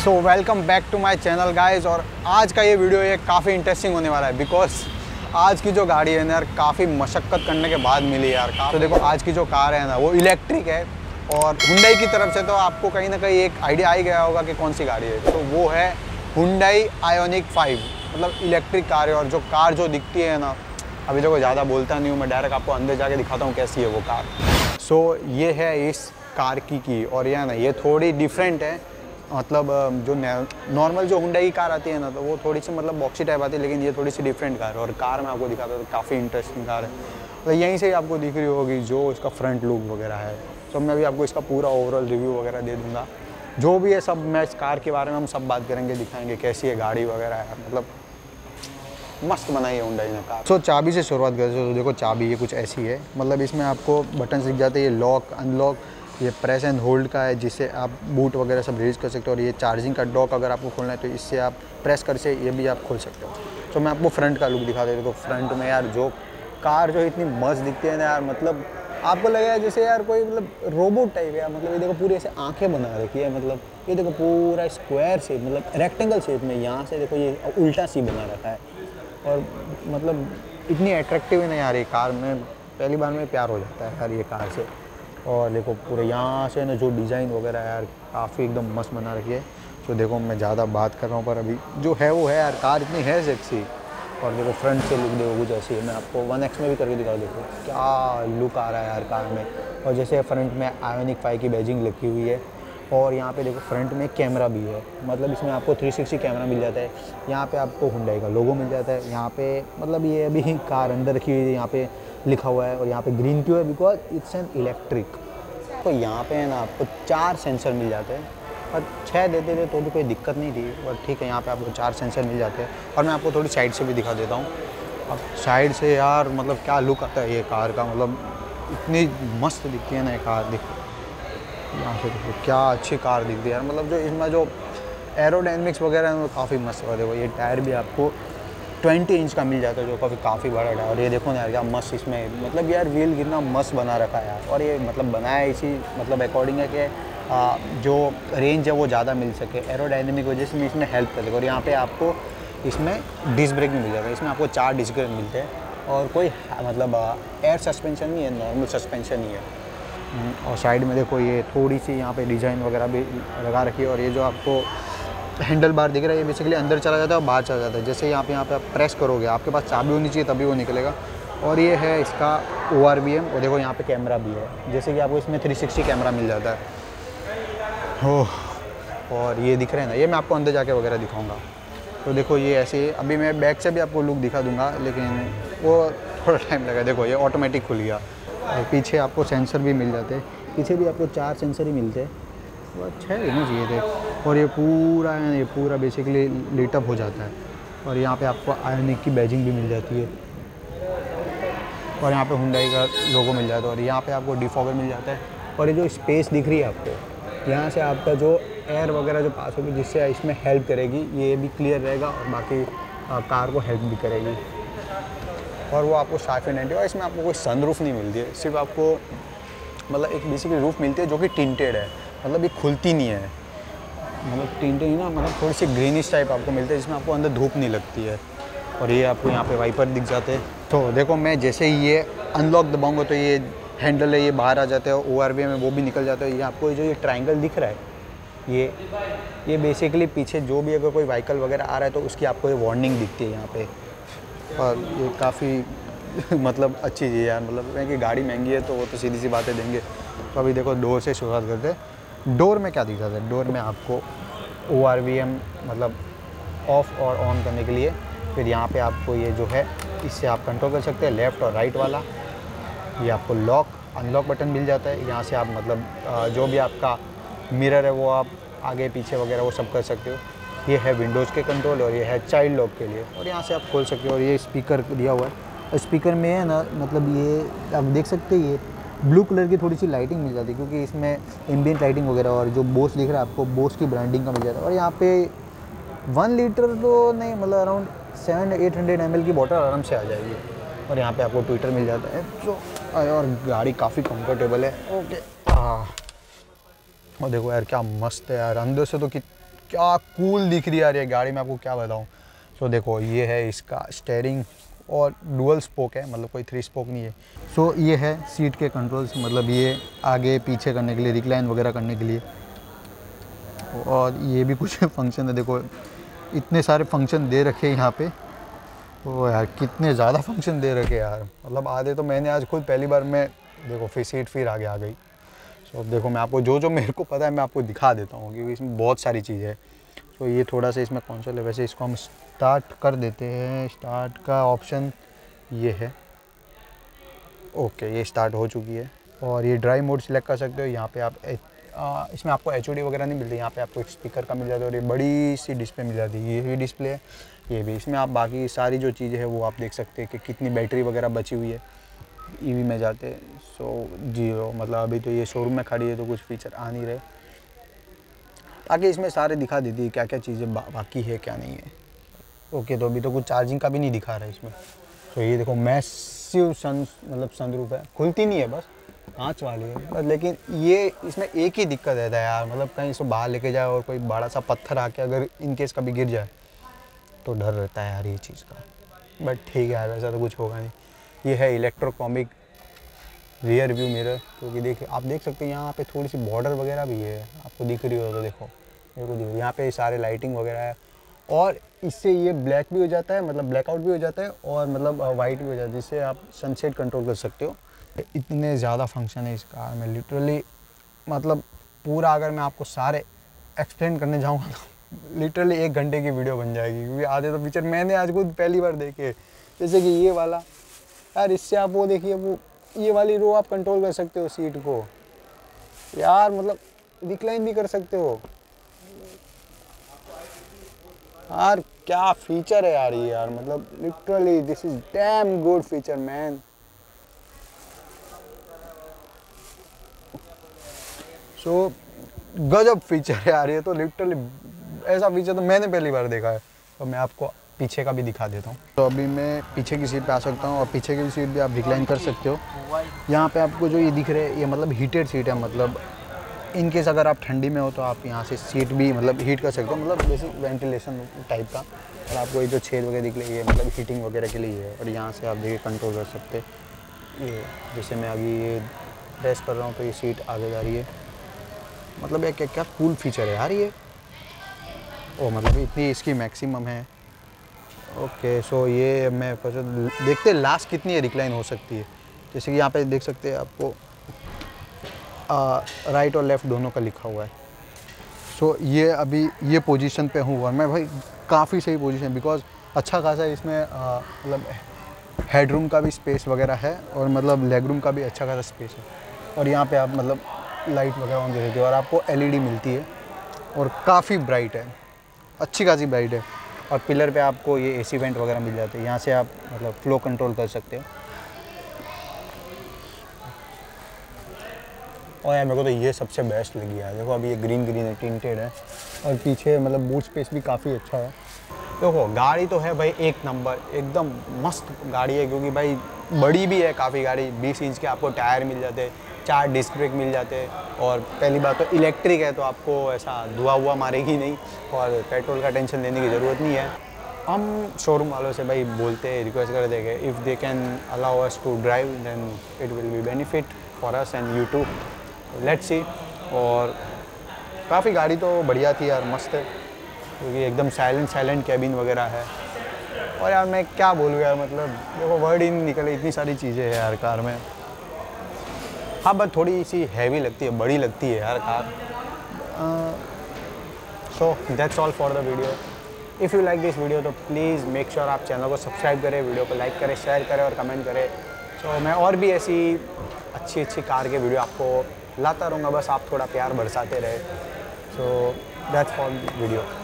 So welcome back to my channel guys. और आज का ये वीडियो ये काफ़ी इंटरेस्टिंग होने वाला है बिकॉज आज की जो गाड़ी है ना यार काफ़ी मशक्क़त करने के बाद मिली यार। तो देखो आज की जो कार है ना वो इलेक्ट्रिक है और Hyundai की तरफ से तो आपको कहीं ना कहीं एक आइडिया आ ही गया होगा कि कौन सी गाड़ी है। तो वो है Hyundai Ioniq 5, मतलब इलेक्ट्रिक कार है। और जो कार जो दिखती है ना, अभी देखो ज़्यादा बोलता नहीं हूँ मैं, डायरेक्ट आपको अंदर जाके दिखाता हूँ कैसी है वो कार। सो ये है इस कार की और यह ना ये थोड़ी डिफरेंट है। मतलब जो नॉर्मल जो Hyundai की कार आती है ना तो वो थोड़ी सी मतलब बॉक्सी टाइप आती है, लेकिन ये थोड़ी सी डिफरेंट कार है। और कार में आपको दिखाता हूँ तो काफ़ी इंटरेस्टिंग कार है। तो यहीं से ही आपको दिख रही होगी जो इसका फ्रंट लुक वगैरह है। तो मैं अभी आपको इसका पूरा ओवरऑल रिव्यू वगैरह दे दूँगा। जो भी है सब मैं इस कार के बारे में हम सब बात करेंगे, दिखाएंगे कैसी है गाड़ी वगैरह है। मतलब मस्त बनाई है Hyundai ने कार। सो चाबी से शुरुआत करते हैं। तो देखो चाबी ये कुछ ऐसी है, मतलब इसमें आपको बटन दिख जाते हैं, ये लॉक अनलॉक, ये प्रेस एंड होल्ड का है जिससे आप बूट वगैरह सब रिलीज कर सकते हो। और ये चार्जिंग का डॉक अगर आपको खोलना है तो इससे आप प्रेस कर से ये भी आप खोल सकते हो। तो मैं आपको फ्रंट का लुक दिखा देता हूँ। तो फ्रंट में यार जो कार जो इतनी मस्त दिखती है ना यार, मतलब आपको लगेगा जैसे यार कोई मतलब रोबोट टाइप है। मतलब ये देखो पूरी ऐसे आंखें बना रखी है, मतलब ये देखो पूरा स्क्वायर शेप, मतलब रेक्टेंगल शेप में। यहाँ से देखो ये उल्टा सी बना रखा है और मतलब इतनी अट्रैक्टिव है ना यार ये कार में, पहली बार में प्यार हो जाता है यार ये कार से। और देखो पूरे यहाँ से ना जो डिज़ाइन वगैरह यार काफ़ी एकदम मस्त बना रखी है। तो देखो मैं ज़्यादा बात कर रहा हूँ पर अभी जो है वो है यार, कार इतनी है सेक्सी। और देखो फ्रंट से लुक देखो कुछ ऐसी है, मैं आपको 1x में भी करके दिखा, देखो क्या लुक आ रहा है यार कार में। और जैसे फ्रंट में Ioniq 5 की बैजिंग लिखी हुई है और यहाँ पे देखो फ्रंट में कैमरा भी है, मतलब इसमें आपको 360 कैमरा मिल जाता है। यहाँ पे आपको Hyundai का लोगो मिल जाता है। यहाँ पे मतलब ये अभी कार अंदर रखी हुई है, यहाँ पे लिखा हुआ है। और यहाँ पे ग्रीन क्यों है, बिकॉज इट्स एन इलेक्ट्रिक। तो यहाँ पे है ना आपको 4 सेंसर मिल जाते हैं, और 6 देते थे तो भी कोई दिक्कत नहीं थी, और ठीक है यहाँ पे आपको 4 सेंसर मिल जाते हैं। और मैं आपको थोड़ी साइड से भी दिखा देता हूँ। अब साइड से यार मतलब क्या लुक आता है ये कार का, मतलब इतनी मस्त दिखती है ना ये कार। देखो यहाँ से देखो क्या अच्छी कार दिखती है यार, मतलब जो इसमें जो एरोडायनेमिक्स वगैरह है वो काफ़ी मस्त है। देखो ये टायर भी आपको 20 इंच का मिल जाता है, जो काफ़ी बड़ा टायर। और ये देखो ना यार क्या मस्त इसमें, मतलब यार व्हील कितना मस्त बना रखा है यार। और ये मतलब बनाया इसी मतलब अकॉर्डिंग है कि जो रेंज है वो ज़्यादा मिल सके, एरोडायनेमिक वजह से इसमें हेल्प करेगा। और यहाँ पे आपको इसमें डिस्क ब्रेक भी मिल जाएगा। इसमें आपको 4 डिस्क ब्रेक मिलते हैं और कोई मतलब एयर सस्पेंशन नहीं है, नॉर्मल सस्पेंशन ही है। और साइड में देखो ये थोड़ी सी यहाँ पे डिज़ाइन वगैरह भी लगा रखी है। और ये जो आपको हैंडल बार दिख रहा है ये बेसिकली अंदर चला जाता है और बाहर चला जाता है। जैसे यहाँ पे आप प्रेस करोगे, आपके पास चाबी होनी चाहिए तभी वो निकलेगा। और ये है इसका ORVM। और देखो यहाँ पे कैमरा भी है, जैसे कि आपको इसमें 360 कैमरा मिल जाता है। ओह, और ये दिख रहे हैं ना, ये मैं आपको अंदर जाके वगैरह दिखाऊंगा। तो देखो ये ऐसे, अभी मैं बैक से भी आपको लुक दिखा दूंगा लेकिन वो थोड़ा टाइम लगा। देखो ये ऑटोमेटिक खुल गया। और पीछे आपको सेंसर भी मिल जाते हैं, पीछे भी आपको 4 सेंसर ही मिलते हैं। वो अच्छा है ना चाहिए थे। और ये पूरा बेसिकली लीटअप हो जाता है। और यहाँ पे आपको Ioniq की बैजिंग भी मिल जाती है और यहाँ पे Hyundai का लोगो मिल जाता है। और यहाँ पे आपको डिफॉगर मिल जाता है। और ये जो स्पेस दिख रही है आपको, यहाँ से आपका जो एयर वगैरह जो पास होगी जिससे इसमें हेल्प करेगी, ये भी क्लियर रहेगा और बाकी कार को हेल्प भी करेगी। और वो आपको साफ एंड एंटी। और इसमें आपको कोई सनरूफ नहीं मिलती है, सिर्फ आपको मतलब एक बेसिकली रूफ मिलती है जो कि टिंटेड है, मतलब ये खुलती नहीं है। मतलब टिंटेड ही ना, मतलब थोड़ी सी ग्रीनिश टाइप आपको मिलती है जिसमें आपको अंदर धूप नहीं लगती है। और ये आपको यहाँ पे वाइपर दिख जाते हैं। तो देखो मैं जैसे ही ये अनलॉक दबाऊंगा तो ये हैंडल है ये बाहर आ जाते हैं, ORVM में वो भी निकल जाता है। ये आपको जो ये ट्रायंगल दिख रहा है ये बेसिकली पीछे जो भी अगर कोई व्हीकल वगैरह आ रहा है तो उसकी आपको ये वार्निंग दिखती है यहाँ पे। और ये काफ़ी मतलब अच्छी चीज़ है यार, मतलब कि गाड़ी महंगी है तो वो तो सीधी सी बातें देंगे। तो अभी देखो डोर से शुरुआत करते हैं। डोर में क्या दिखा है, डोर में आपको ORVM मतलब ऑफ़ और ऑन करने के लिए, फिर यहाँ पे आपको ये जो है इससे आप कंट्रोल कर सकते हैं लेफ़्ट और राइट वाला। ये आपको लॉक अनलॉक बटन मिल जाता है, यहाँ से आप मतलब जो भी आपका मिरर है वो आप आगे पीछे वगैरह वो सब कर सकते हो। ये है विंडोज़ के कंट्रोल और ये है चाइल्ड लॉक के लिए, और यहाँ से आप खोल सकते हो। और ये स्पीकर दिया हुआ है, स्पीकर में है ना मतलब ये आप देख सकते हैं ये ब्लू कलर की थोड़ी सी लाइटिंग मिल जाती है क्योंकि इसमें एम्बिएंट लाइटिंग वगैरह। और जो बोस दिख रहा है आपको बोस की ब्रांडिंग का मिल जाता है। और यहाँ पे 1 लीटर तो नहीं, मतलब अराउंड 700-800 ml की बॉटल आराम से आ जाएगी। और यहाँ पे आपको ट्विटर मिल जाता है। तो और गाड़ी काफ़ी कंफर्टेबल है। ओके और देखो यार क्या मस्त है यार, अंदर से तो क्या कूल दिख रही है यार ये गाड़ी, मैं आपको क्या बताऊँ। सो देखो ये है इसका स्टेयरिंग और डुअल स्पोक है, मतलब कोई 3 स्पोक नहीं है। सो ये है सीट के कंट्रोल्स, मतलब ये आगे पीछे करने के लिए, रिक्लाइन वगैरह करने के लिए। और ये भी कुछ फंक्शन है, देखो इतने सारे फंक्शन दे रखे हैं यहाँ पे। ओ यार कितने ज़्यादा फंक्शन दे रखे यार, मतलब आधे तो मैंने आज खुद पहली बार में देखो फिर सीट फिर आगे आ गई। सो अब देखो मैं आपको जो मेरे को पता है मैं आपको दिखा देता हूँ, क्योंकि इसमें बहुत सारी चीज़ें है। सो ये थोड़ा सा इसमें कंसोल है, वैसे इसको हम स्टार्ट कर देते हैं। स्टार्ट का ऑप्शन ये है, ओके ये स्टार्ट हो चुकी है। और ये ड्राइव मोड सिलेक्ट कर सकते हो। यहाँ पे आप इसमें आपको HUD वगैरह नहीं मिलती, यहाँ पे आपको एक स्पीकर का मिल जाता है और ये बड़ी सी डिस्प्ले मिल जाती है। ये भी डिस्प्ले है, ये भी। इसमें आप बाकी सारी जो चीज़ें हैं वो आप देख सकते हैं कि कितनी बैटरी वगैरह बची हुई है। EV में जाते हैं 0, मतलब अभी तो ये शोरूम में खड़ी है तो कुछ फीचर आ नहीं रहे। बाकी इसमें सारे दिखा देती है क्या क्या चीज़ें बाकी है क्या नहीं है। ओके तो अभी तो कुछ चार्जिंग का भी नहीं दिखा रहा है इसमें। तो ये देखो मैसिव मतलब सनरूफ है, खुलती नहीं है बस, कांच वाली है बस। लेकिन ये इसमें एक ही दिक्कत रहता है यार, मतलब कहीं इसको बाहर लेके जाए और कोई बड़ा सा पत्थर आके अगर इनकेस कभी गिर जाए तो डर रहता है यार ये चीज़ का। बट ठीक है यार, वैसा तो कुछ होगा नहीं। ये है इलेक्ट्रोकॉमिक रियर व्यू मिरर, क्योंकि देखिए आप देख सकते हैं यहाँ पे थोड़ी सी बॉर्डर वगैरह भी है, आपको दिख रही हो तो देखो, मेरे को दिख यहाँ पे सारे लाइटिंग वगैरह है। और इससे ये ब्लैक भी हो जाता है, मतलब ब्लैकआउट भी हो जाता है, और मतलब वाइट भी हो जाता है, जिससे आप सनसेट कंट्रोल कर सकते हो। इतने ज़्यादा फंक्शन है इस कार में, लिटरली मतलब पूरा अगर मैं आपको सारे एक्सप्लेन करने जाऊँगा तो लिटरली 1 घंटे की वीडियो बन जाएगी, क्योंकि आधे तो फीचर मैंने आज खुद पहली बार देखे। जैसे कि ये वाला यार, इससे आप वो देखिए, वो ये वाली रो आप कंट्रोल कर सकते हो सीट को यार, मतलब रिक्लाइन भी कर सकते हो यार। क्या फीचर है यार ये यार, मतलब literally this is damn good feature man. So गजब फीचर है यार ये तो, लिटरली ऐसा फीचर तो मैंने पहली बार देखा है। तो मैं आपको पीछे का भी दिखा देता हूँ। तो अभी मैं पीछे की सीट पे आ सकता हूँ, और पीछे की सीट भी आप रिक्लाइन कर सकते हो। यहाँ पे आपको जो ये दिख रहे हैं ये मतलब हीटेड सीट है, मतलब इनकेस अगर आप ठंडी में हो तो आप यहाँ से सीट भी मतलब हीट कर सकते हो, मतलब बेसिक वेंटिलेशन टाइप का। और आपको ये जो छेद वगैरह दिख रही है मतलब हीटिंग वगैरह के लिए है। और यहाँ से आप देखिए कंट्रोल कर सकते हैं। ये जैसे मैं अभी ये प्रेस कर रहा हूँ तो ये सीट आगे जा रही है, मतलब एक क्या कूल फीचर है यार ये। ओ मतलब इतनी इसकी मैक्सिमम है। ओके सो ये मैं देखते हैं लास्ट कितनी रिक्लाइन हो सकती है। जैसे कि यहाँ पे देख सकते हैं आपको राइट और लेफ़्ट दोनों का लिखा हुआ है। सो ये अभी ये पोजीशन पे हूँ और मैं भाई काफ़ी सही पोजीशन, बिकॉज अच्छा खासा इसमें मतलब हेडरूम का भी स्पेस वगैरह है, और मतलब लेग रूम का भी अच्छा खासा स्पेस है। और यहाँ पे आप मतलब लाइट वगैरह ऑन दे सकते हो, और आपको LED मिलती है और काफ़ी ब्राइट है, अच्छी खासी ब्राइट है। और पिलर पे आपको ये AC वेंट वगैरह मिल जाते हैं, यहाँ से आप मतलब फ्लो कंट्रोल कर सकते हो। और यार मेरे को तो ये सबसे बेस्ट लगी है, देखो अभी ये ग्रीन है, टिंटेड है, और पीछे मतलब बूट स्पेस भी काफ़ी अच्छा है। देखो गाड़ी तो है भाई एक नंबर, एकदम मस्त गाड़ी है, क्योंकि भाई बड़ी भी है काफ़ी गाड़ी। 20 इंच के आपको टायर मिल जाते हैं, 4 डिस्क ब्रेक मिल जाते हैं, और पहली बात तो इलेक्ट्रिक है तो आपको ऐसा धुआं मारेगी नहीं, और पेट्रोल का टेंशन लेने की ज़रूरत नहीं है। हम शोरूम वालों से भाई बोलते हैं, रिक्वेस्ट करते हैं कि if they can allow us to drive then it will be benefit for us and you too, let's see. और काफ़ी गाड़ी तो बढ़िया थी यार, मस्त है, क्योंकि एकदम साइलेंट कैबिन वगैरह है। और यार मैं क्या बोलूँ यार, मतलब देखो वर्ड ही नहीं निकले, इतनी सारी चीज़ें हैं यार कार में। हाँ बट थोड़ी सी हैवी लगती है, बड़ी लगती है यार car. So that's all for the video. If you like this video तो प्लीज़ मेक श्योर आप चैनल को सब्सक्राइब करें, वीडियो को लाइक करें, शेयर करें और कमेंट करें। सो मैं और भी ऐसी अच्छी कार के वीडियो आपको लाता रहूँगा, बस आप थोड़ा प्यार बरसाते रहे। So that's for the video.